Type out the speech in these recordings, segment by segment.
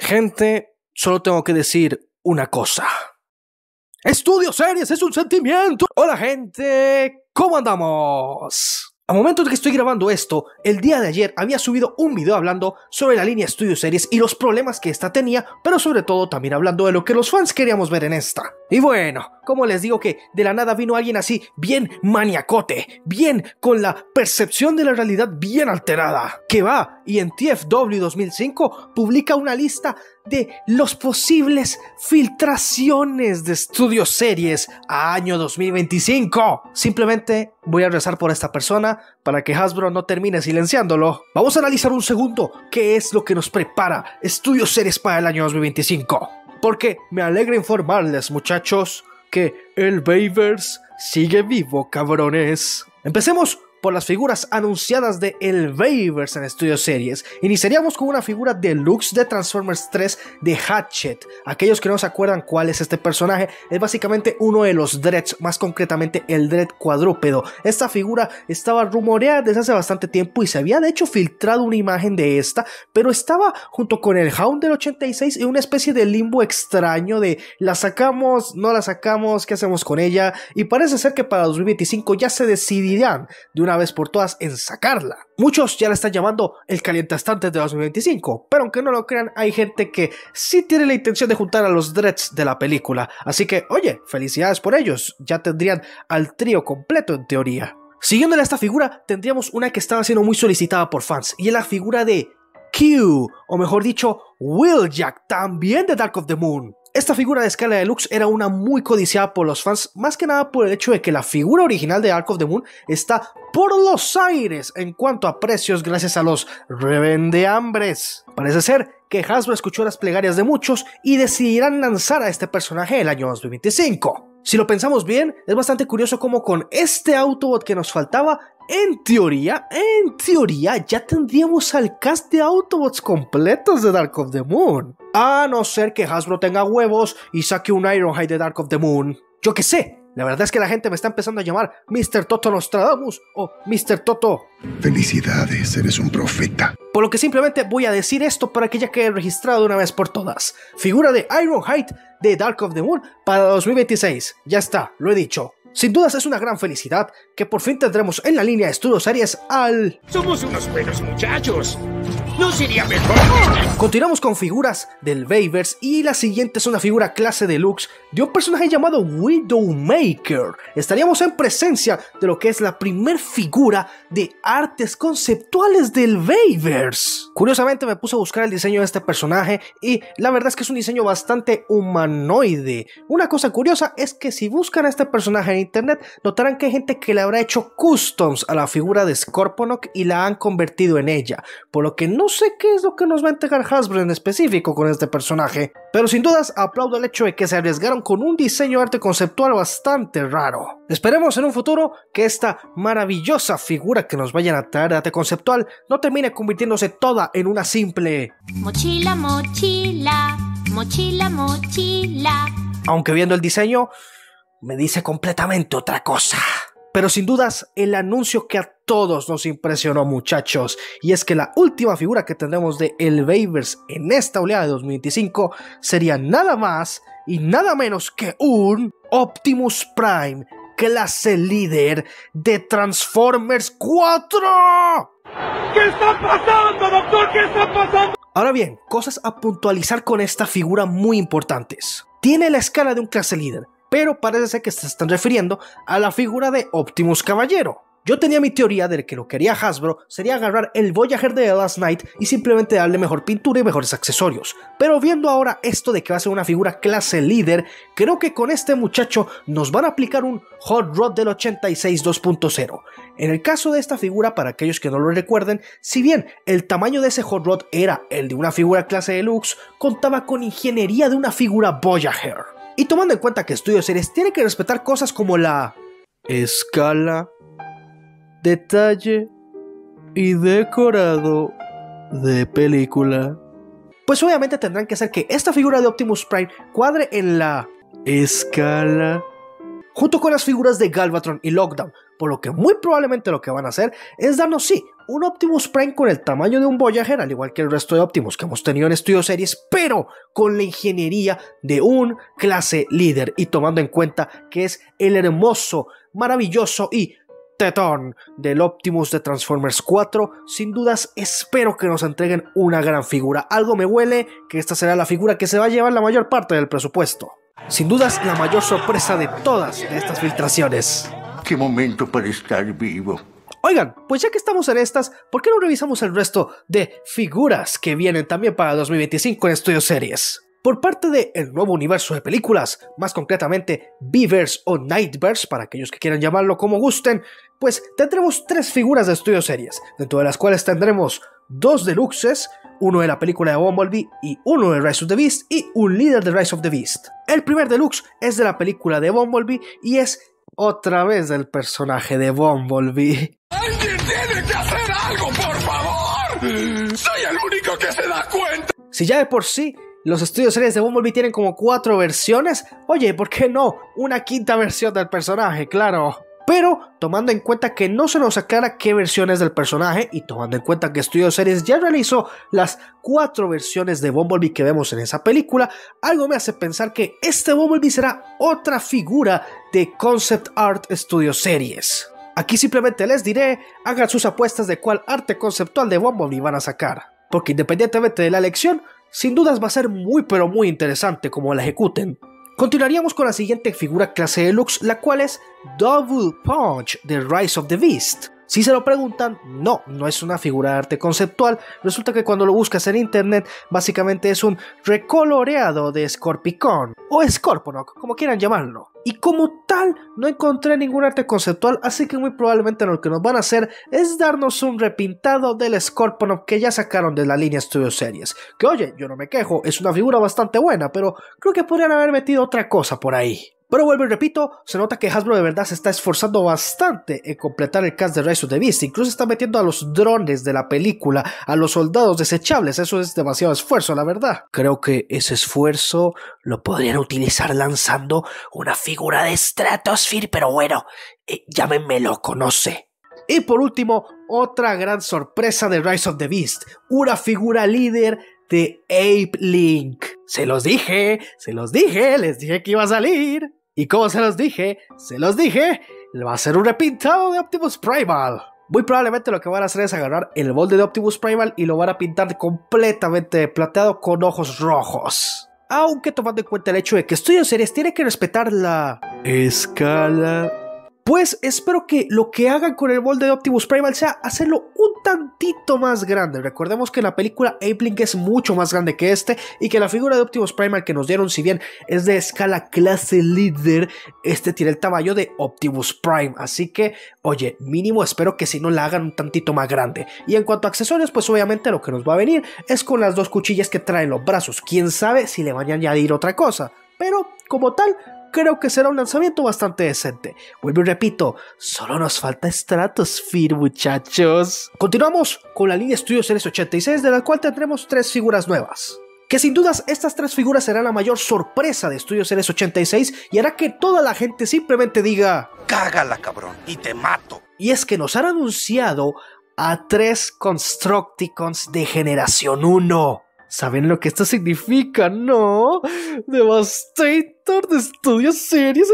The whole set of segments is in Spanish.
Gente, solo tengo que decir una cosa. Estudio Series es un sentimiento. Hola gente, ¿cómo andamos? Al momento de que estoy grabando esto, el día de ayer había subido un video hablando sobre la línea Studio Series y los problemas que esta tenía, pero sobre todo también hablando de lo que los fans queríamos ver en esta. Y bueno, como les digo que de la nada vino alguien así, bien maniacote, bien con la percepción de la realidad bien alterada, que va y en TFW 2005 publica una lista de los posibles filtraciones de Studio Series a año 2025. Simplemente voy a rezar por esta persona para que Hasbro no termine silenciándolo. Vamos a analizar un segundo qué es lo que nos prepara Studio Series para el año 2025. Porque me alegra informarles, muchachos, que el Bayverse sigue vivo, cabrones. Empecemos por las figuras anunciadas de el Bayverse en Studio Series. Iniciaríamos con una figura deluxe de Transformers 3 de Hatchet. Aquellos que no se acuerdan cuál es este personaje, es básicamente uno de los Dreads, más concretamente el Dread cuadrúpedo. Esta figura estaba rumoreada desde hace bastante tiempo y se había de hecho filtrado una imagen de esta, pero estaba junto con el Hound del 86 en una especie de limbo extraño de ¿la sacamos? ¿No la sacamos? ¿Qué hacemos con ella? Y parece ser que para 2025 ya se decidirán de una vez por todas en sacarla. Muchos ya la están llamando el calientastantes de 2025, pero aunque no lo crean, hay gente que sí tiene la intención de juntar a los Dreads de la película, así que oye, felicidades por ellos, ya tendrían al trío completo en teoría. Siguiéndole a esta figura, tendríamos una que estaba siendo muy solicitada por fans, y es la figura de Q, o mejor dicho, Wheeljack, también de Dark of the Moon. Esta figura de escala deluxe era una muy codiciada por los fans, más que nada por el hecho de que la figura original de Dark of the Moon está por los aires en cuanto a precios gracias a los revendeambres. Parece ser que Hasbro escuchó las plegarias de muchos y decidirán lanzar a este personaje el año 2025. Si lo pensamos bien, es bastante curioso cómo con este Autobot que nos faltaba, en teoría, ya tendríamos al cast de Autobots completos de Dark of the Moon. A no ser que Hasbro tenga huevos y saque un Ironhide de Dark of the Moon. Yo qué sé, la verdad es que la gente me está empezando a llamar Mr. Toto Nostradamus o Mr. Toto. Felicidades, eres un profeta. Por lo que simplemente voy a decir esto para que ya quede registrado de una vez por todas. Figura de Ironhide de Dark of the Moon para 2026. Ya está, lo he dicho. Sin dudas es una gran felicidad que por fin tendremos en la línea de Studio Series al... Somos unos buenos muchachos. ¿No sería mejor? Continuamos con figuras del Bayverse y la siguiente es una figura clase deluxe de un personaje llamado Widowmaker. Estaríamos en presencia de lo que es la primer figura de artes conceptuales del Bayverse. Curiosamente me puse a buscar el diseño de este personaje y la verdad es que es un diseño bastante humanoide. Una cosa curiosa es que si buscan a este personaje en internet notarán que hay gente que le habrá hecho customs a la figura de Scorponok y la han convertido en ella, por lo que no sé qué es lo que nos va a entregar Hasbro en específico con este personaje, pero sin dudas aplaudo el hecho de que se arriesgaron con un diseño de arte conceptual bastante raro. Esperemos en un futuro que esta maravillosa figura que nos vayan a traer de arte conceptual no termine convirtiéndose toda en una simple mochila, mochila, mochila, mochila. Aunque viendo el diseño me dice completamente otra cosa. Pero sin dudas el anuncio que a todos nos impresionó, muchachos, y es que la última figura que tendremos de el Bayverse en esta oleada de 2025 sería nada más y nada menos que un Optimus Prime, clase líder de Transformers 4. ¿Qué está pasando, doctor? ¿Qué está pasando? Ahora bien, cosas a puntualizar con esta figura muy importantes. Tiene la escala de un clase líder, pero parece ser que se están refiriendo a la figura de Optimus Caballero. Yo tenía mi teoría de que lo que haría Hasbro sería agarrar el Voyager de The Last Knight y simplemente darle mejor pintura y mejores accesorios. Pero viendo ahora esto de que va a ser una figura clase líder, creo que con este muchacho nos van a aplicar un Hot Rod del 86 2.0. En el caso de esta figura, para aquellos que no lo recuerden, si bien el tamaño de ese Hot Rod era el de una figura clase deluxe, contaba con ingeniería de una figura Voyager. Y tomando en cuenta que Studio Series tiene que respetar cosas como la escala, detalle y decorado de película, pues obviamente tendrán que hacer que esta figura de Optimus Prime cuadre en la escala junto con las figuras de Galvatron y Lockdown, por lo que muy probablemente lo que van a hacer es darnos sí un Optimus Prime con el tamaño de un Voyager, al igual que el resto de Optimus que hemos tenido en Studio Series, pero con la ingeniería de un clase líder y tomando en cuenta que es el hermoso, maravilloso y tetón del Optimus de Transformers 4, sin dudas espero que nos entreguen una gran figura. Algo me huele que esta será la figura que se va a llevar la mayor parte del presupuesto. Sin dudas la mayor sorpresa de todas estas filtraciones. ¡Qué momento para estar vivo! Oigan, pues ya que estamos en estas, ¿por qué no revisamos el resto de figuras que vienen también para 2025 en Studio Series? Por parte del nuevo universo de películas, más concretamente Beavers o Nightverse, para aquellos que quieran llamarlo como gusten, pues tendremos 3 figuras de Studio Series, dentro de las cuales tendremos 2 deluxes, uno de la película de Bumblebee y uno de Rise of the Beast y un líder de Rise of the Beast. El primer deluxe es de la película de Bumblebee y es otra vez del personaje de Bumblebee. ¡Alguien tiene que hacer algo, por favor! ¡Soy el único que se da cuenta! Si ya de por sí los Studio Series de Bumblebee tienen como 4 versiones, oye, ¿por qué no? Una quinta versión del personaje, claro. Pero tomando en cuenta que no se nos aclara qué versión es del personaje y tomando en cuenta que Studio Series ya realizó las 4 versiones de Bumblebee que vemos en esa película, algo me hace pensar que este Bumblebee será otra figura de Concept Art Studio Series. Aquí simplemente les diré, hagan sus apuestas de cuál arte conceptual de Bumblebee van a sacar, porque independientemente de la elección, sin dudas va a ser muy pero muy interesante como la ejecuten. Continuaríamos con la siguiente figura clase deluxe, la cual es Double Punch de Rise of the Beast. Si se lo preguntan, no es una figura de arte conceptual. Resulta que cuando lo buscas en internet, básicamente es un recoloreado de Scorpicon o Scorponok, como quieran llamarlo. Y como tal, no encontré ningún arte conceptual, así que muy probablemente lo que nos van a hacer es darnos un repintado del Scorponok que ya sacaron de la línea Studio Series. Que oye, yo no me quejo, es una figura bastante buena, pero creo que podrían haber metido otra cosa por ahí. Pero vuelvo y repito, se nota que Hasbro de verdad se está esforzando bastante en completar el cast de Rise of the Beast. Incluso está metiendo a los drones de la película, a los soldados desechables. Eso es demasiado esfuerzo, la verdad. Creo que ese esfuerzo lo podrían utilizar lanzando una figura de Stratosphere, pero bueno, llámenme loco, no sé. Y por último, otra gran sorpresa de Rise of the Beast, una figura líder de Ape Link. Se los dije, les dije que iba a salir. Y como se los dije, va a ser un repintado de Optimus Primal. Muy probablemente lo que van a hacer es agarrar el molde de Optimus Primal y lo van a pintar completamente plateado con ojos rojos. Aunque tomando en cuenta el hecho de que Studio Series tiene que respetar la escala, pues espero que lo que hagan con el molde de Optimus Primal sea hacerlo un tantito más grande. Recordemos que en la película Ape Link es mucho más grande que este y que la figura de Optimus Primal que nos dieron, si bien es de escala clase líder, este tiene el tamaño de Optimus Prime. Así que, oye, mínimo espero que si no la hagan un tantito más grande. Y en cuanto a accesorios, pues obviamente lo que nos va a venir es con las 2 cuchillas que traen los brazos. Quién sabe si le van a añadir otra cosa. Pero, como tal, creo que será un lanzamiento bastante decente. Vuelvo y repito, solo nos falta Stratosphere, muchachos. Continuamos con la línea Studio Series 86, de la cual tendremos 3 figuras nuevas. Que sin dudas estas 3 figuras serán la mayor sorpresa de Studio Series 86 y hará que toda la gente simplemente diga ¡Cágala, cabrón! ¡Y te mato! Y es que nos han anunciado a 3 Constructicons de generación 1. ¿Saben lo que esto significa, no? Devastator de Studio Series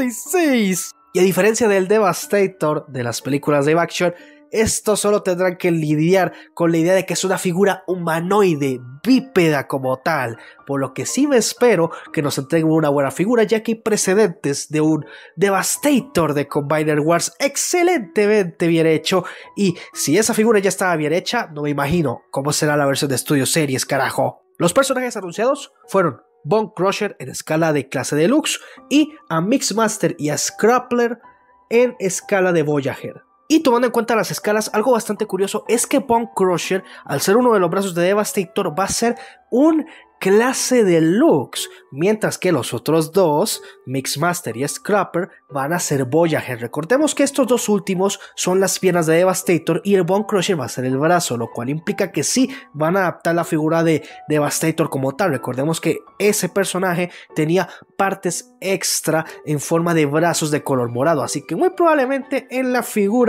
86. Y a diferencia del Devastator de las películas de live action, estos solo tendrán que lidiar con la idea de que es una figura humanoide, bípeda como tal, por lo que sí me espero que nos entreguen una buena figura, ya que hay precedentes de un Devastator de Combiner Wars excelentemente bien hecho, y si esa figura ya estaba bien hecha, no me imagino cómo será la versión de Studio Series, carajo. Los personajes anunciados fueron Bone Crusher en escala de clase deluxe y a Mixmaster y a Scrappler en escala de Voyager. Y tomando en cuenta las escalas, algo bastante curioso es que Bone Crusher, al ser uno de los brazos de Devastator, va a ser un clase deluxe, mientras que los otros 2, Mixmaster y Scrapper, van a ser Voyager. Recordemos que estos 2 últimos son las piernas de Devastator y el Bone Crusher va a ser el brazo, lo cual implica que sí van a adaptar la figura de Devastator como tal. Recordemos que ese personaje tenía partes extra en forma de brazos de color morado, así que muy probablemente en la figura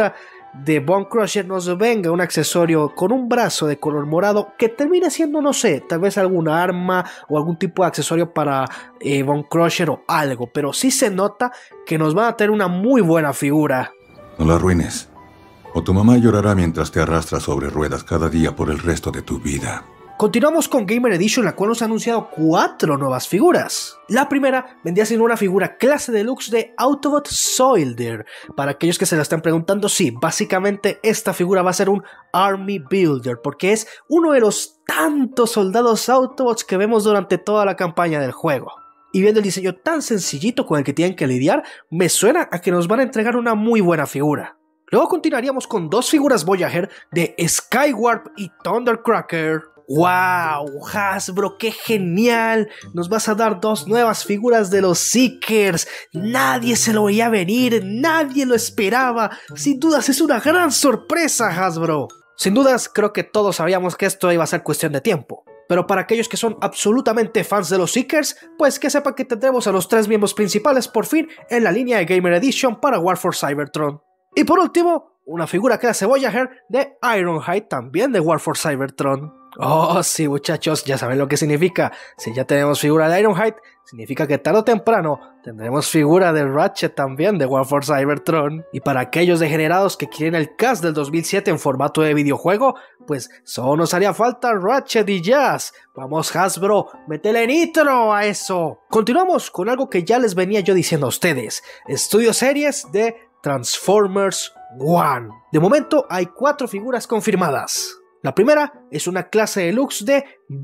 de Bone Crusher nos venga un accesorio con un brazo de color morado que termine siendo, no sé, tal vez alguna arma o algún tipo de accesorio para Bone Crusher o algo, pero sí se nota que nos van a tener una muy buena figura. No la arruines, o tu mamá llorará mientras te arrastras sobre ruedas cada día por el resto de tu vida. Continuamos con Gamer Edition, la cual nos ha anunciado 4 nuevas figuras. La primera vendría siendo una figura clase deluxe de Autobot Soldier. Para aquellos que se la están preguntando, sí, básicamente esta figura va a ser un Army Builder, porque es uno de los tantos soldados Autobots que vemos durante toda la campaña del juego. Y viendo el diseño tan sencillito con el que tienen que lidiar, me suena a que nos van a entregar una muy buena figura. Luego continuaríamos con 2 figuras Voyager de Skywarp y Thundercracker. ¡Wow! Hasbro, ¡qué genial! Nos vas a dar 2 nuevas figuras de los Seekers. Nadie se lo veía venir, nadie lo esperaba. Sin dudas es una gran sorpresa, Hasbro. Sin dudas, creo que todos sabíamos que esto iba a ser cuestión de tiempo. Pero para aquellos que son absolutamente fans de los Seekers, pues que sepan que tendremos a los 3 miembros principales por fin en la línea de Gamer Edition para War for Cybertron. Y por último, una figura clase Voyager de Ironhide, también de War for Cybertron. Oh, sí, muchachos, ya saben lo que significa. Si ya tenemos figura de Ironhide, significa que tarde o temprano tendremos figura de Ratchet también de War for Cybertron. Y para aquellos degenerados que quieren el cast del 2007 en formato de videojuego, pues solo nos haría falta Ratchet y Jazz. Vamos, Hasbro, métele nitro a eso. Continuamos con algo que ya les venía yo diciendo a ustedes. Estudio series de Transformers One. De momento hay 4 figuras confirmadas. La primera es una clase deluxe de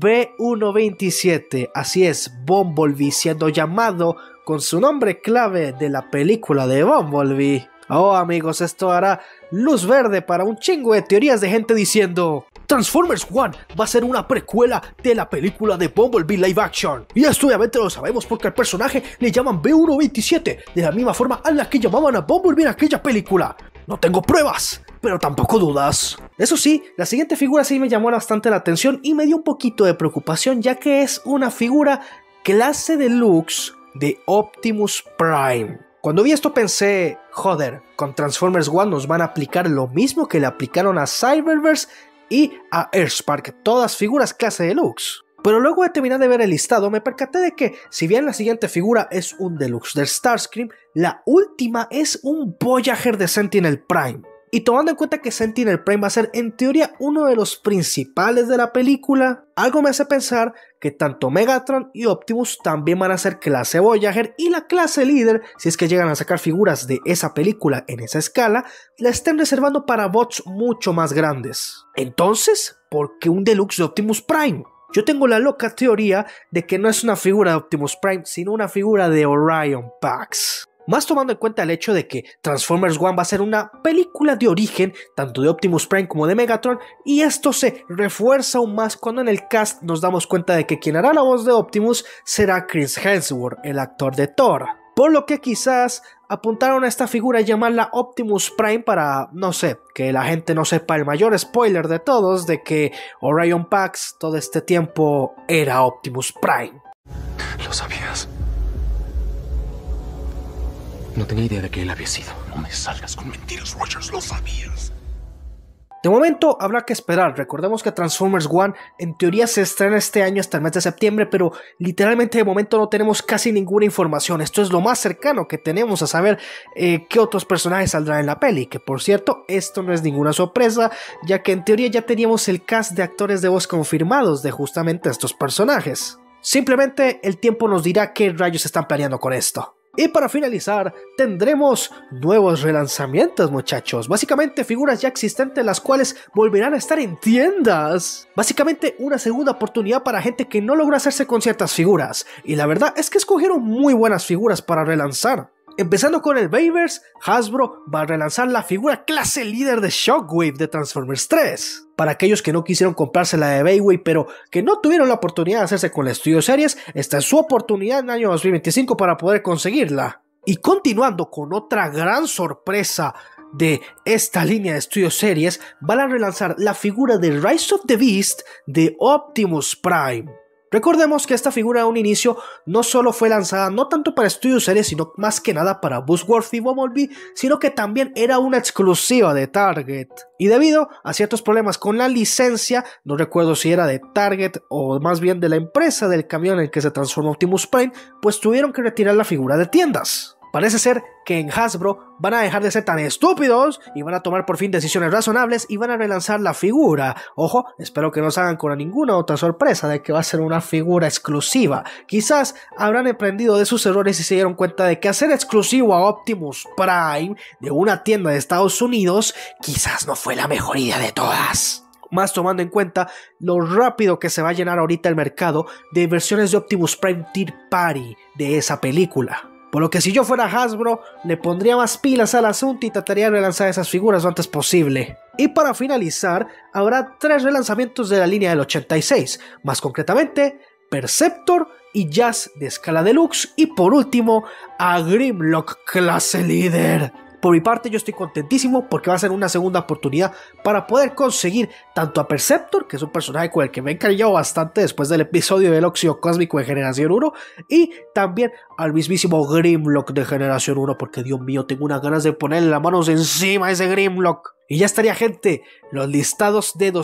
B127, así es, Bumblebee siendo llamado con su nombre clave de la película de Bumblebee. Oh amigos, esto hará luz verde para un chingo de teorías de gente diciendo Transformers One va a ser una precuela de la película de Bumblebee live action. Y esto obviamente lo sabemos porque al personaje le llaman B127, de la misma forma a la que llamaban a Bumblebee en aquella película. No tengo pruebas, pero tampoco dudas. Eso sí, la siguiente figura sí me llamó bastante la atención y me dio un poquito de preocupación, ya que es una figura clase deluxe de Optimus Prime. Cuando vi esto pensé, joder, con Transformers One nos van a aplicar lo mismo que le aplicaron a Cyberverse y a Earthspark, todas figuras clase deluxe. Pero luego de terminar de ver el listado me percaté de que, si bien la siguiente figura es un deluxe de Starscream, la última es un Voyager de Sentinel Prime. Y tomando en cuenta que Sentinel Prime va a ser en teoría uno de los principales de la película, algo me hace pensar que tanto Megatron y Optimus también van a ser clase Voyager, y la clase líder, si es que llegan a sacar figuras de esa película en esa escala, la estén reservando para bots mucho más grandes. Entonces, ¿por qué un deluxe de Optimus Prime? Yo tengo la loca teoría de que no es una figura de Optimus Prime, sino una figura de Orion Pax. Más tomando en cuenta el hecho de que Transformers One va a ser una película de origen, tanto de Optimus Prime como de Megatron, y esto se refuerza aún más cuando en el cast nos damos cuenta de que quien hará la voz de Optimus será Chris Hemsworth, el actor de Thor. Por lo que quizás apuntaron a esta figura y llamarla Optimus Prime para, no sé, que la gente no sepa el mayor spoiler de todos de que Orion Pax todo este tiempo era Optimus Prime. ¿Lo sabías? No tenía idea de que él había sido. No me salgas con mentiras, Rogers, lo sabías. De momento habrá que esperar. Recordemos que Transformers One en teoría se estrena este año hasta el mes de septiembre, pero literalmente de momento no tenemos casi ninguna información. Esto es lo más cercano que tenemos a saber qué otros personajes saldrán en la peli, que por cierto esto no es ninguna sorpresa, ya que en teoría ya teníamos el cast de actores de voz confirmados de justamente estos personajes. Simplemente el tiempo nos dirá qué rayos están planeando con esto. Y para finalizar, tendremos nuevos relanzamientos, muchachos. Básicamente figuras ya existentes las cuales volverán a estar en tiendas. Básicamente una segunda oportunidad para gente que no logró hacerse con ciertas figuras. Y la verdad es que escogieron muy buenas figuras para relanzar. Empezando con el Bayverse, Hasbro va a relanzar la figura clase líder de Shockwave de Transformers 3. Para aquellos que no quisieron comprarse la de Bayway pero que no tuvieron la oportunidad de hacerse con el Studio Series, esta es su oportunidad en el año 2025 para poder conseguirla. Y continuando con otra gran sorpresa de esta línea de Studio Series, van a relanzar la figura de Rise of the Beast de Optimus Prime. Recordemos que esta figura a un inicio no solo fue lanzada no tanto para Studio Series, sino más que nada para Buzzworth y Bumblebee, sino que también era una exclusiva de Target. Y debido a ciertos problemas con la licencia, no recuerdo si era de Target o más bien de la empresa del camión en el que se transformó Optimus Prime, pues tuvieron que retirar la figura de tiendas. Parece ser que en Hasbro van a dejar de ser tan estúpidos y van a tomar por fin decisiones razonables y van a relanzar la figura. Ojo, espero que no salgan con ninguna otra sorpresa de que va a ser una figura exclusiva. Quizás habrán aprendido de sus errores y se dieron cuenta de que hacer exclusivo a Optimus Prime de una tienda de Estados Unidos quizás no fue la mejor idea de todas. Más tomando en cuenta lo rápido que se va a llenar ahorita el mercado de versiones de Optimus Prime Third Party de esa película. Por lo que si yo fuera Hasbro, le pondría más pilas al asunto y trataría de relanzar esas figuras lo antes posible. Y para finalizar, habrá 3 relanzamientos de la línea del 86, más concretamente, Perceptor y Jazz de escala deluxe, y por último, a Grimlock clase líder. Por mi parte yo estoy contentísimo porque va a ser una segunda oportunidad para poder conseguir tanto a Perceptor, que es un personaje con el que me he encariñado bastante después del episodio del óxido cósmico de Generación 1, y también al mismísimo Grimlock de Generación 1, porque Dios mío, tengo unas ganas de ponerle las manos encima a ese Grimlock. Y ya estaría, gente, los listados de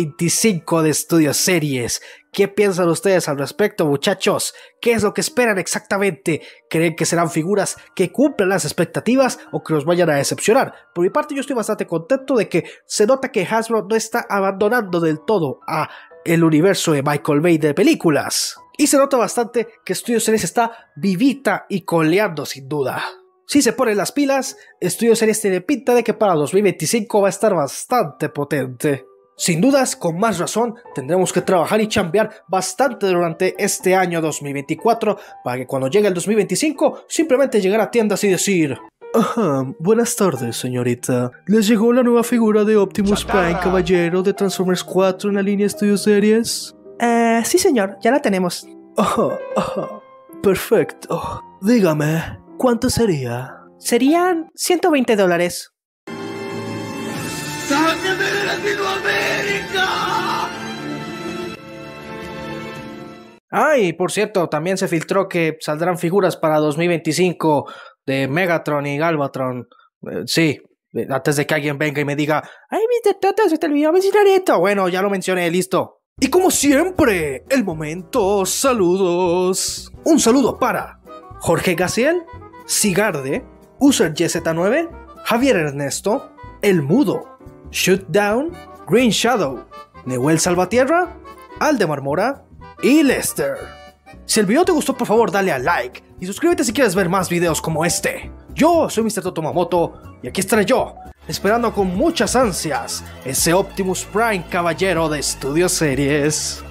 2025 de Studio Series. ¿Qué piensan ustedes al respecto, muchachos? ¿Qué es lo que esperan exactamente? ¿Creen que serán figuras que cumplan las expectativas o que nos vayan a decepcionar? Por mi parte yo estoy bastante contento de que se nota que Hasbro no está abandonando del todo a el universo de Michael Bay de películas. Y se nota bastante que Studio Series está vivita y coleando sin duda. Si se ponen las pilas, Studio Series tiene pinta de que para 2025 va a estar bastante potente. Sin dudas, con más razón, tendremos que trabajar y chambear bastante durante este año 2024 para que cuando llegue el 2025 simplemente llegar a tiendas y decir: ajá, buenas tardes, señorita. ¿Les llegó la nueva figura de Optimus Prime, caballero de Transformers 4 en la línea Studio Series? Sí, señor, ya la tenemos. Perfecto. Dígame, ¿cuánto sería? Serían $120. ¡Sáquenme de Latinoamérica! Y por cierto, también se filtró que saldrán figuras para 2025 de Megatron y Galvatron. Sí, antes de que alguien venga y me diga: ¡ay, Mr. Tata, se te olvidó mencionar esto! Bueno, ya lo mencioné, listo. Y como siempre, el momento saludos. Un saludo para Jorge Gaciel, Sigarde, User YZ9, Javier Ernesto, El Mudo, Shootdown, Green Shadow, Newell Salvatierra, Aldemar Mora y Lester. Si el video te gustó, por favor dale a like y suscríbete si quieres ver más videos como este. Yo soy Mr. Totomamoto y aquí estaré yo, esperando con muchas ansias ese Optimus Prime caballero de Studio Series.